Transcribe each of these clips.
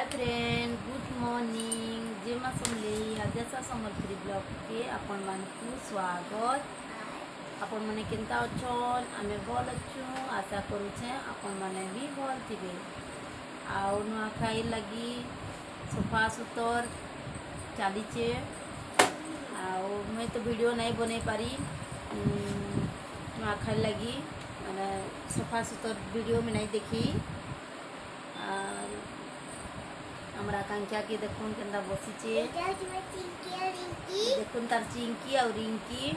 Friend good morning जेमा समले आदेशा Sambalpuri blog के आपण मानकु स्वागत। आपण माने केनता अछन आमे भल अच्छु आशा करूछे आपण माने भी भल थिबे। आउ नुआ खाई लगी सफा सुतर चलीचे। आउ मैं तो वीडियो नहीं बने पारी नुआ खाई लगी मैंने सफा सुतर वीडियो में नहीं देखी। हमारा आकांक्षा के देखुन केंदा बसीचे देखुन तार चिंकी और रिंकी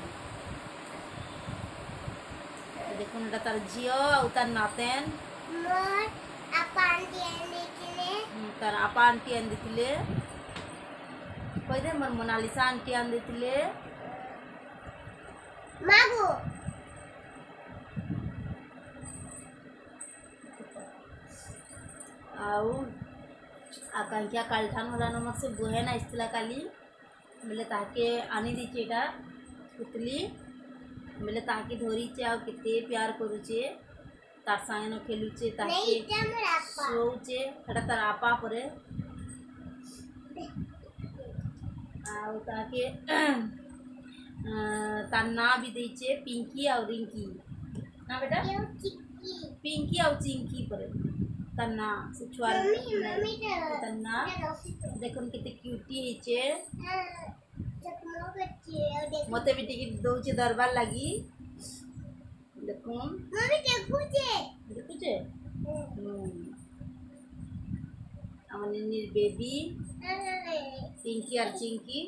देखुन एटा तार जियो और तार नातेन मोर आपा आंटी आने के तार आपा आंटी आन दिथिले कोई दे मोर मोनालिसा आंटी आन दिथिले मागो आउ आकांक्षा कालठान होला नमक से बुहे ना इस्तला काली मिले ताके आनी दीचेटा पुतली मिले ताके धोरीचे आ केते प्यार करूचे तार संगे न खेलुचे ताके सोउचे एटा तार आपा परे आ ताके तार ना भी देचे पिंकी और रिंकी ना बेटा पिंकी और चिंकी परे तन्ना से छुआर तन्ना देखो कितने क्यूटी हिचे मते भी टिकट दोचे दरबार लगी देखो मम्मी देखुचे हमने नीर बेबी पिंकी और चिंकी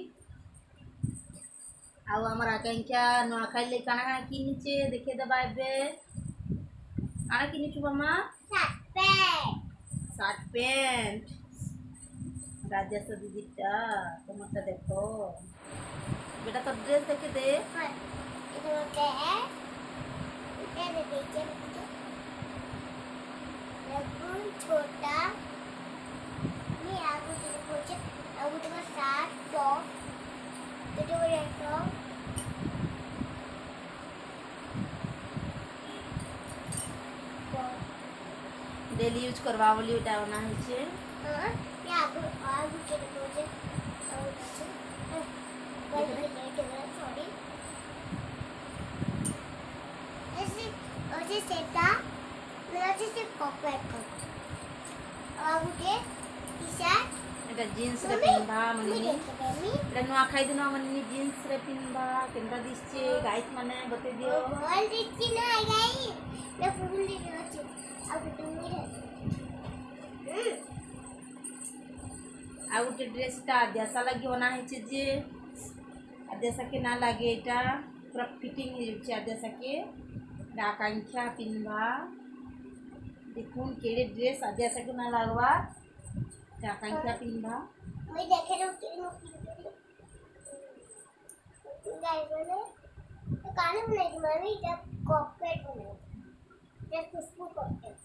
आउ हमर आकांक्षा नुआ खाई ले काना की नीचे देखे दबाए बे आना की नीचे मामा शार्ट पैंट राजस्व दीदीटा तुम्हारा देखो बेटा तो ड्रेस देखे दे छोटा डेली यूज करवा बोली उठा बना है छे या आगु के प्रोजेक्ट और सॉरी ऐसे सेटा मेरा से कॉपरेट कर आगु के टी-शर्ट एटा जींस रे पिनबा मनी एटा नुआ खाई दिनो मनी जींस रे पिनबा केनता दिसचे गाइस माने बते दियो बोल दिछि ना गाई मैं फूल दे अछि अब तुम आ गोटे ड्रेसटा आद्यासा लगी बना है जे आद्यासा के ना लगे एटा पूरा फिटिंग हो आद्यासा के आकांक्षा पिनबा देखुन केड़े ड्रेस आद्यासा के ना लगवा आकांक्षा पिनबा मैं देखे गाइस बोले तो काने बनाई मम्मी जब कॉर्पोरेट बनाई जब खुशबू करते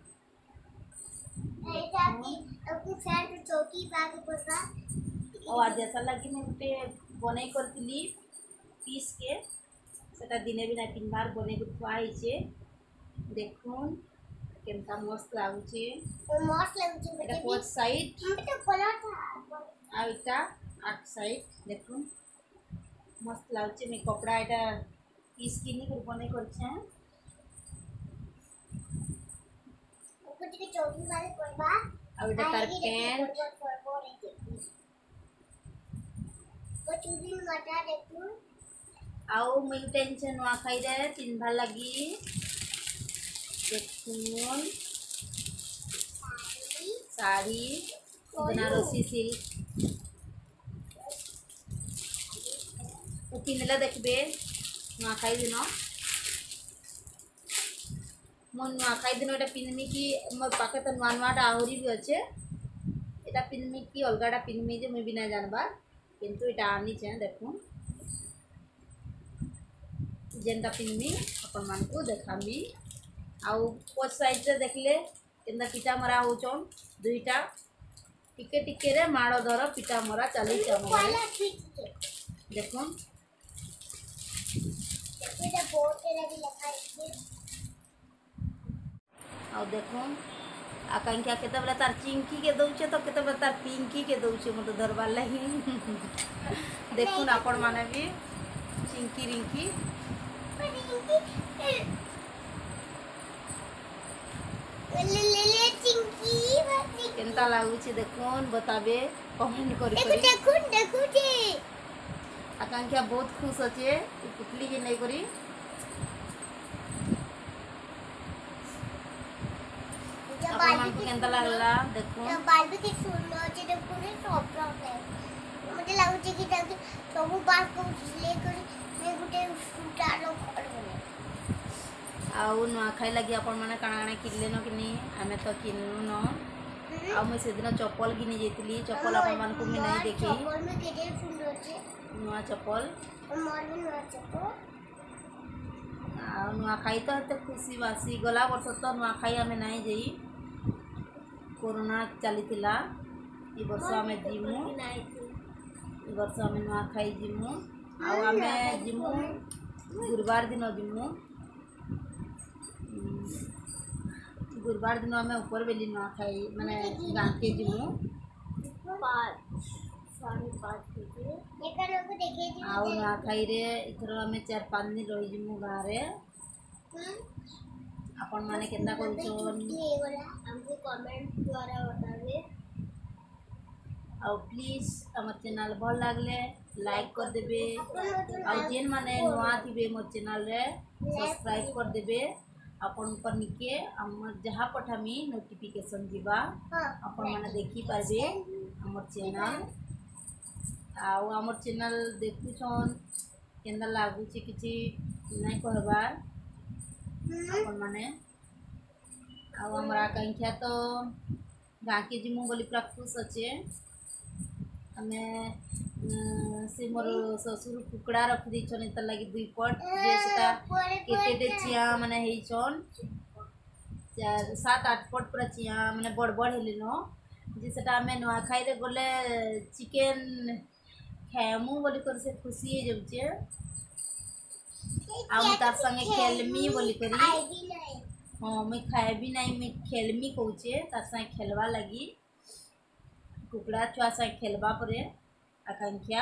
ऐसा कि अब सैंड चौकी बाकी पोसा और आद्यासा लगी मैं पे बनै करतिली पीस के सेटा दिने बिना पिनबार बनै गुथवा आइचे देखुन केनता मस्त लागुचे एटा कोट साइड तो कोला था आ एटा आठ साइड देखुन मस्त लागुचे मैं कपड़ा एटा पीस किनी कर बनै करछे चौकी वाले करबा और एटा तार पैंट वो चूड़ी मटा देखू आउ मैं टेंशन वा खाई दे पिनभा लगी देखुन साड़ी बनारसी सिल्क तो पिनले देखबे वा खाई दिनो मोर नुआ खाई दिन एटा पिनमी की मोर पाखे तो नुआ नुआटा आहरी भी अच्छे एटा पिनमी की अलगाटा पिनमी जे मैं भी ना जानबा किंतु एटा आनी छे देखुन जेनटा पिनमी अपन मान को देखामी आउ पोस्ट साइड रे देखले केनदा पिटा मरा होचन दुईटा टिके टिके रे माड़ो धर पिटा मरा चली देखुन एटा बोर्ड रे भी लिखा है और देखो आकांक्षा केते बेला तार चिंकी के दौचे तो केते बेला तार पिंकी के दौचे मत धरबार लगी देखुन आपण माने भी चिंकी रिंकी केनता लागुची देखुन बताबे कमेंट करी आकांक्षा बहुत खुश अच्छे पुतली के नहीं करी केनता लागला देखो बार्बी के सुंदर अच्छे देखो ने सॉफ्ट है मुझे लागुची कि ताकि सब बात को लेकर मैं गुटे सुटालो घर बने आउ नुआ खाई लगी आपण माने काना काना किनले न किनी आमे तो किन्नु न आ मैं से दिन चप्पल किनी जेतली चप्पल आपण मान को मैं नहीं देखी चप्पल में केते सुंदर छे नुआ चप्पल मोर भी नुआ चप्पल आ नुआ खाई तो हते खुशी बासी गला वर्ष तो नुआ खाई आमे नहीं जई कोरोना चलीथिला ई वर्ष आमे जिमु ई वर्ष आमे नुआ खाई जिमु आ आमे जिमु गुरुवार दिन जिमु गुरुवार दिन आमे ऊपर बेली नुआ खाई माने गां के जिमु 5:30 बजे एका लोग देखे जी आ नुआ खाई रे इथरो आमे 4-5 दिन रही जिमु गां रे अपन माने केतना करूछन हमको कमेंट द्वारा बतावे और प्लीज हमर चैनल भल लागले लाइक कर देबे और जेन माने नुआ थिबे मोर चैनल रे सब्सक्राइब कर देबे अपन ऊपर निके हमर जहाँ पठामी नोटिफिकेशन दिबा अपन माने देखि पारबे हमर चैनल आउ हमर चैनल देखुछन केंदा लागुची किछि नहीं कहबार अपन माने आउ हमरा आकांक्षा तो गाँ के जिमु बोली पूरा खुश अच्छे हमें से मोर ससुर कुकड़ा रख दीछन इतर लगी 2 पट जे सेटा केते चिया माने हेइछन 7-8 पट पूरा चिया माने बड़ बड़ हेलिन जे सेटा हमें नुआ खाई रे गले चिकन खाएमु बोली कर से खुशी हे जाउचे आ तार संगे खेलमी बोली करी हाँ मैं खाएबी नहीं मैं खेलमी कहूचे तार संगे खेलवा लगी कुकड़ा छुआ संगे खेलवा परे आकांक्षा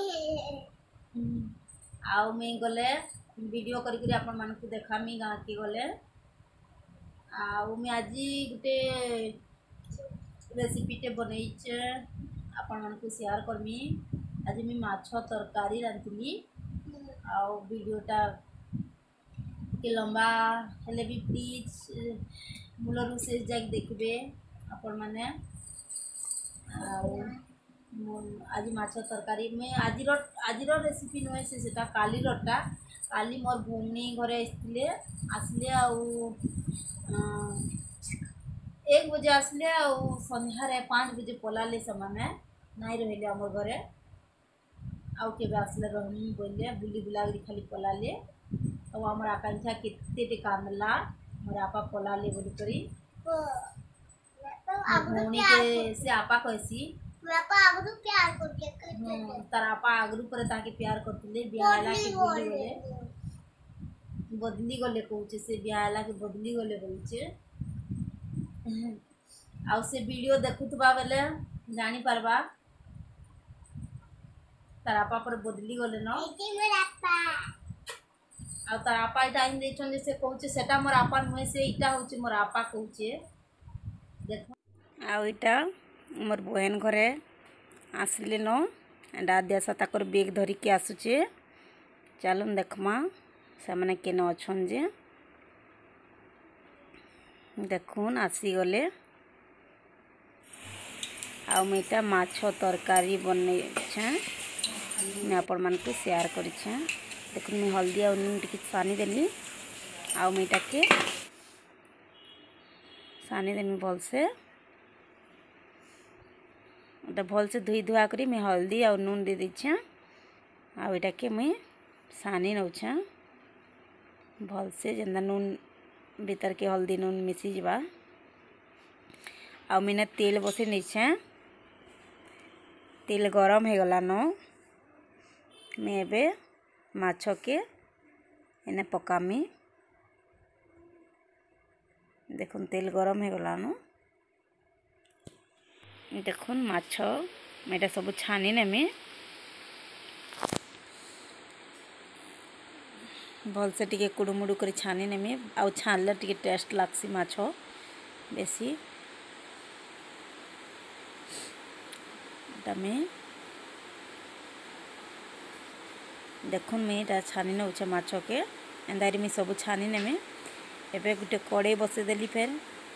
आउ मैं गले वीडियो करी आपण मान को देखामी गाँ के गले आउ मैं आज गोटे रेसिपीटे बनईचे आपण मान को शेयर करमी आज मैं माछ तरकारी रांधली आउ वीडियोटा के लंबा हेले भी प्लीज मूलर से जाक देखबे आपण माने आज माछ तरकारी में आज रेसिपी नुहे से सेटा काली रटा काली मोर भूमनी घरे आसले 1 बजे आसले संध्यारे 5 बजे पलाले समाने नहीं रहिले हमर घरे आउ केबे आसले रहनी बोले बुली बुलागरी खाली पलाले तो हमर आकांक्षा केते कांदला मोर आपा पलाले बोली करी भूमनी के से आपा कहसी आपा आगु प्यार करके तार आपा आगु पर ताके प्यार करतले बियाला के बदली गले कहूचे से बियाला के बदली गले कहूचे आउ से वीडियो देखुतबा बेले जानी पारबा तार आपा पर बदली गले न आ तार आपा इटा इन देछन जे से कहूचे सेटा मोर आपा नुहे से इटा होचे मोर आपा कहूचे देखो आ इटा मोर बहन घरे आसले न दादिया सा ताकर बेग धरी के आसुचे चलन देखमा से माने केन अछन जे देखुन आसी गले आ मैं माछ तरकारी बने मैं आपण मान को शेयर करें देखो मैं हल्दी और नून टिके सानी देली आ मैटा के सानी देमी भलसे भलसे धोई धुआ करी मैं हल्दी और नून दे दीछे आटा के मैं सानी नौछे भलसे जेंदा नून भीतर के हल्दी नून मिसी जावा आ मैंने तेल बसे नहीं तेल गरम हो गला न मैं एबे माछ के एने पकामी देखुन तेल गरम हो गला न देखुन माछ मेटा सब छानी नेमी भल से टिके कुडुमुडु कर छानी नेमी आउ छानले टिके टेस्ट लागसी माछ बेसी तमे देखुन मैं छानी नौचे माछ के एंदारी मी सब छानी नेमी एबे गुटे कड़े बसे देली फेर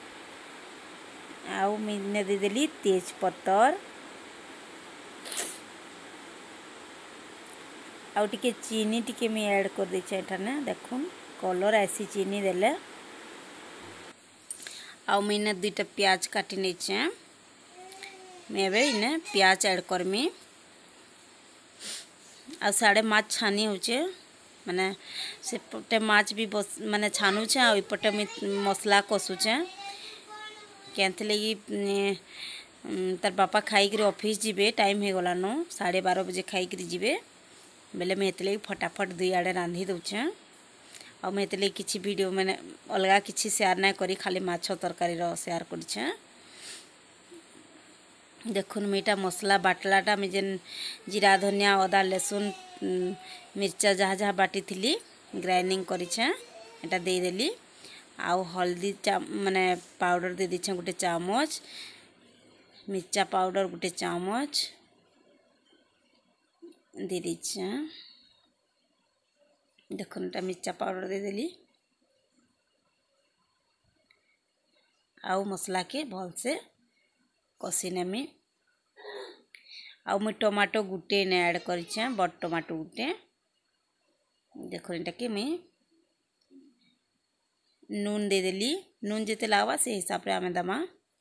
आउ मैं दे देली तेज पत्तर आउ टिके चीनी टिके मैं ऐड कर दे एठाने देखुन कलर आसी चीनी देले आउ मैंने दुईटा प्याज काटी नेचे मैं इने प्याज ऐड करमी आ साड़े माछ छानी होचे माने से पटे माछ भी बस माने छानुचे आ पटे मसला कसुचे केंथ लगी तार बापा खाई कर ऑफिस जीवे टाइम हो गला नो 12:30 बजे खाई कर जीवे बेले मैं एतले फटाफट दुई आड़े रांधी दउचे आ मैं एतले किछि वीडियो मैंने अलगा किछि शेयर ना करी खाली माछ तरकारी रो शेयर करछे देखुन मीठा मसला बाटलाटा मैं जेन जीरा धनिया अदा लहसुन मिर्चा जहाँ जहाँ बाटी थी ग्राइंडिंग करिछे एटा दे देली आउ हल्दी माने पाउडर दे दीछे गोटे चामच मिर्चा पाउडर गोटे चामच दे दीछे देखुन एटा मिर्चा पाउडर दे देली आउ मसला के भल से कसी नेमी आउ मैं टमाटो गुटे ने ऐड करिछे बड़ टमाटो गुटे देखो एटा के मैं नून दे देली नून जिते लागवा से हिसाब रे आमे दमा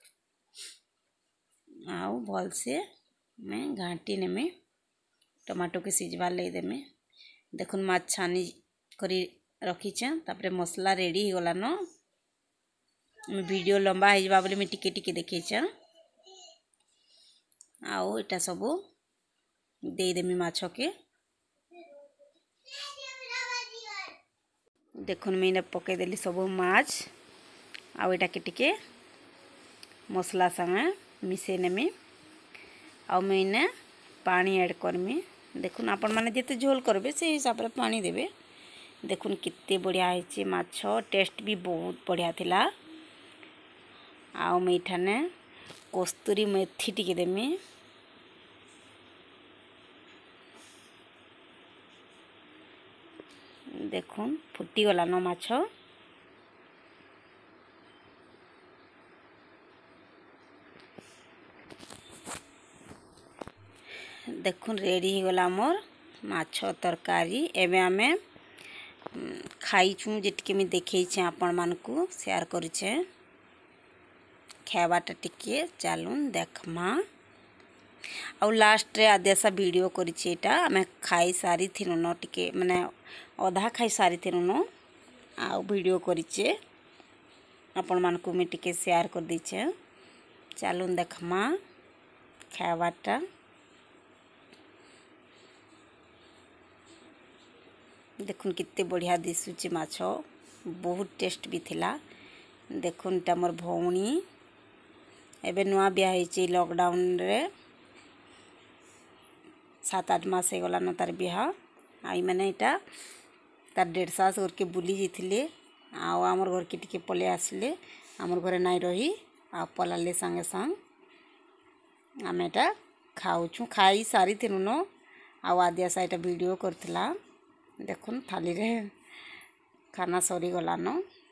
आउ भल से मैं घाटी नेमी टमाटो के सिजवा ले देमे देखुन माछ छानी करी रखीछे तापरे मसला रेडी हो गला न वीडियो लंबा हो जाबा बोले मैं टिके टिके देखैछे आउ एटा सब दे देमी माछ के देखुन मैं पकई देली सब माछ आउ एटा के टिके मसला संगे मिसे नेमी आउ मैं इने पानी ऐड करमी देखुन आपण माने जेते झोल करबे से हिसाब रे पानी देबे देखुन कित्ते बढ़िया है माछ टेस्ट भी बहुत बढ़िया थिला आउ मैं इठाने कस्तूरी मेथी टिके देमी देखुन फुटी गला न माछ देखुन रेडी हो गला मोर माछ तरकारी एबे आमे खाइछु जेटके मैं देखैछे आपण मानकू शेयर करिछे खावाटा टिके चालून देखमा आउ लास्ट रे आदेसा वीडियो करिछे एटा आमे खाई सारी थिनु न टिके माने अधा खाई सारी थिनु न आउ वीडियो करिछे आपण मानकू मैं टिके शेयर कर दीछे चालून देखमा खावाटा देखुन कित्ते बढ़िया दिसुची माछ बहुत टेस्ट भी थिला देखुन ता मोर भौणी एबे नुआ बिया होईची लॉकडाउन रे 7-8 मास हो गला न तार बिहा आई माने एटा तार 1.5 साल के बुली जिथिले आ हमर घर के टिके पले आसले हमर घरे नाई रही आ पलाले संगे संग आमे एटा खाउछु खाई सारी थिनु न आ आदिया साइटा वीडियो करथिला देखुन थाली रे खाना सरी गला न।